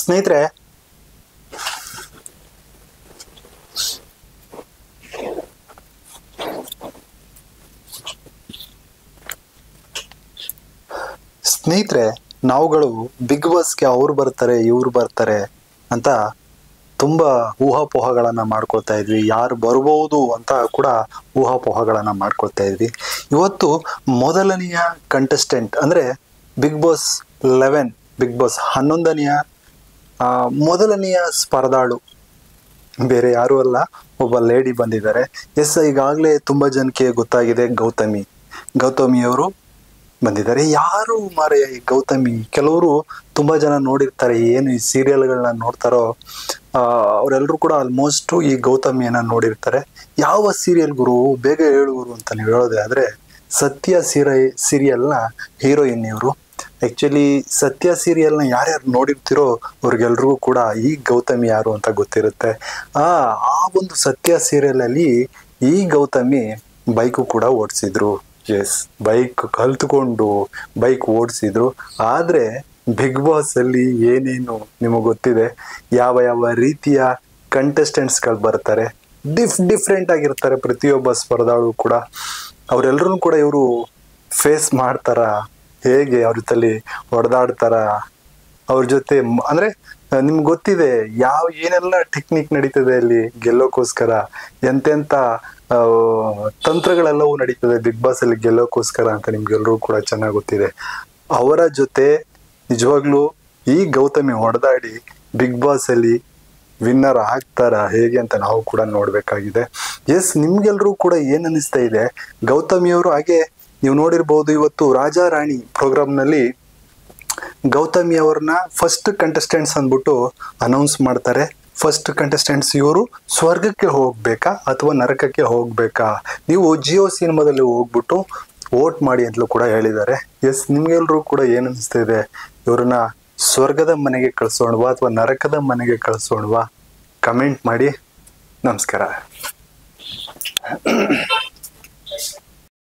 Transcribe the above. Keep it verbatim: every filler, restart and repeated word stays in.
ಸ್ನೇಹಿತರೆ, ಸ್ನೇಹಿತರೆ ನಾವುಗಳು ಬಿಗ್ ಬಾಸ್ಗೆ ಅವ್ರು ಬರ್ತಾರೆ ಇವ್ರು ಬರ್ತಾರೆ ಅಂತ ತುಂಬ ಊಹಾಪೋಹಗಳನ್ನು ಮಾಡ್ಕೊಳ್ತಾ ಇದ್ವಿ. ಯಾರು ಬರ್ಬೋದು ಅಂತ ಕೂಡ ಊಹಾಪೋಹಗಳನ್ನು ಮಾಡ್ಕೊಳ್ತಾ ಇದ್ವಿ. ಇವತ್ತು ಮೊದಲನೆಯ ಕಂಟೆಸ್ಟೆಂಟ್ ಅಂದರೆ Bigg Boss eleven Bigg Boss ಹನ್ನೊಂದನೆಯ ಮೊದಲನೆಯ ಸ್ಪರ್ಧಾಳು ಬೇರೆ ಯಾರೂ ಅಲ್ಲ, ಒಬ್ಬ ಲೇಡಿ ಬಂದಿದ್ದಾರೆ. ಎಸ್, ಈಗಾಗಲೇ ತುಂಬ ಜನಕ್ಕೆ ಗೊತ್ತಾಗಿದೆ, ಗೌತಮಿ ಗೌತಮಿಯವರು ಬಂದಿದ್ದಾರೆ. ಯಾರು ಮಾರೆಯ ಈ ಗೌತಮಿ? ಕೆಲವರು ತುಂಬ ಜನ ನೋಡಿರ್ತಾರೆ, ಏನು ಈ ಸೀರಿಯಲ್ಗಳನ್ನ ನೋಡ್ತಾರೋ ಅವರೆಲ್ಲರೂ ಕೂಡ ಆಲ್ಮೋಸ್ಟ್ ಈ ಗೌತಮಿಯನ್ನ ನೋಡಿರ್ತಾರೆ. ಯಾವ ಸೀರಿಯಲ್ ಗುರು, ಬೇಗ ಹೇಳು ಗುರು ಅಂತ ನೀವು ಹೇಳೋದೇ ಆದರೆ ಸತ್ಯ ಸೀರೆ ಸೀರಿಯಲ್ನ ಹೀರೋಯಿನ್ ಇವರು. ಆ್ಯಕ್ಚುಲಿ ಸತ್ಯ ಸೀರಿಯಲ್ನ ಯಾರ್ಯಾರು ನೋಡಿರ್ತಿರೋ ಅವ್ರಿಗೆಲ್ರಿಗೂ ಕೂಡ ಈ ಗೌತಮಿ ಯಾರು ಅಂತ ಗೊತ್ತಿರುತ್ತೆ. ಆ ಆ ಒಂದು ಸತ್ಯ ಸೀರಿಯಲಲ್ಲಿ ಈ ಗೌತಮಿ ಬೈಕು ಕೂಡ ಓಡಿಸಿದ್ರು. ಎಸ್, ಬೈಕ್ ಕಲ್ತ್ಕೊಂಡು ಬೈಕ್ ಓಡಿಸಿದ್ರು. ಆದರೆ ಬಿಗ್ ಬಾಸ್ ಅಲ್ಲಿ ಏನೇನು ನಿಮಗೆ ಗೊತ್ತಿದೆ, ಯಾವ ಯಾವ ರೀತಿಯ ಕಂಟೆಸ್ಟೆಂಟ್ಸ್ಗಳು ಬರ್ತಾರೆ, ಡಿಫ್ ಡಿಫ್ರೆಂಟ್ ಆಗಿರ್ತಾರೆ ಪ್ರತಿಯೊಬ್ಬ ಸ್ಪರ್ಧಾಳು ಕೂಡ. ಅವರೆಲ್ಲರೂ ಕೂಡ ಇವರು ಫೇಸ್ ಮಾಡ್ತಾರ, ಹೇಗೆ ಅವ್ರ ಜೊತೆಲಿ ಹೊಡೆದಾಡ್ತಾರ, ಅವ್ರ ಜೊತೆ ಅಂದರೆ ನಿಮ್ಗೆ ಗೊತ್ತಿದೆ ಯಾವ ಏನೆಲ್ಲ ಟೆಕ್ನಿಕ್ ನಡೀತದೆ ಅಲ್ಲಿ ಗೆಲ್ಲೋಕ್ಕೋಸ್ಕರ, ಎಂತೆಂಥ ತಂತ್ರಗಳೆಲ್ಲವೂ ನಡೀತದೆ ಬಿಗ್ ಬಾಸ್ ಅಲ್ಲಿ ಗೆಲ್ಲೋಕ್ಕೋಸ್ಕರ ಅಂತ ನಿಮ್ಗೆಲ್ರಿಗೂ ಕೂಡ ಚೆನ್ನಾಗಿ ಗೊತ್ತಿದೆ. ಅವರ ಜೊತೆ ನಿಜವಾಗ್ಲೂ ಈ ಗೌತಮಿ ಹೊಡೆದಾಡಿ ಬಿಗ್ ಬಾಸ್ ಅಲ್ಲಿ ವಿನ್ನರ್ ಆಗ್ತಾರ ಹೇಗೆ ಅಂತ ನಾವು ಕೂಡ ನೋಡ್ಬೇಕಾಗಿದೆ. ಎಸ್, ನಿಮ್ಗೆಲ್ರೂ ಕೂಡ ಏನ್ ಅನಿಸ್ತಾ ಇದೆ? ಗೌತಮಿಯವರು ಹಾಗೆ ನೀವು ನೋಡಿರ್ಬೋದು, ಇವತ್ತು ರಾಜಾ ರಾಣಿ ಪ್ರೋಗ್ರಾಮ್ನಲ್ಲಿ ಗೌತಮಿ ಅವ್ರನ್ನ ಫಸ್ಟ್ ಕಂಟೆಸ್ಟೆಂಟ್ಸ್ ಅಂದ್ಬಿಟ್ಟು ಅನೌನ್ಸ್ ಮಾಡ್ತಾರೆ. ಫಸ್ಟ್ ಕಂಟೆಸ್ಟೆಂಟ್ಸ್ ಇವರು ಸ್ವರ್ಗಕ್ಕೆ ಹೋಗ್ಬೇಕಾ ಅಥವಾ ನರಕಕ್ಕೆ ಹೋಗ್ಬೇಕಾ, ನೀವು ಜಿಯೋ ಸಿನಿಮಾದಲ್ಲಿ ಹೋಗ್ಬಿಟ್ಟು ವೋಟ್ ಮಾಡಿ ಅಂತಲೂ ಕೂಡ ಹೇಳಿದ್ದಾರೆ. ಎಸ್, ನಿಮ್ಗೆಲ್ರೂ ಕೂಡ ಏನು ಅನಿಸ್ತಾ ಇದೆ? ಇವ್ರನ್ನ ಸ್ವರ್ಗದ ಮನೆಗೆ ಕಳ್ಸೋಣವಾ ಅಥವಾ ನರಕದ ಮನೆಗೆ ಕಳ್ಸೋಣವಾ? ಕಮೆಂಟ್ ಮಾಡಿ. ನಮಸ್ಕಾರ.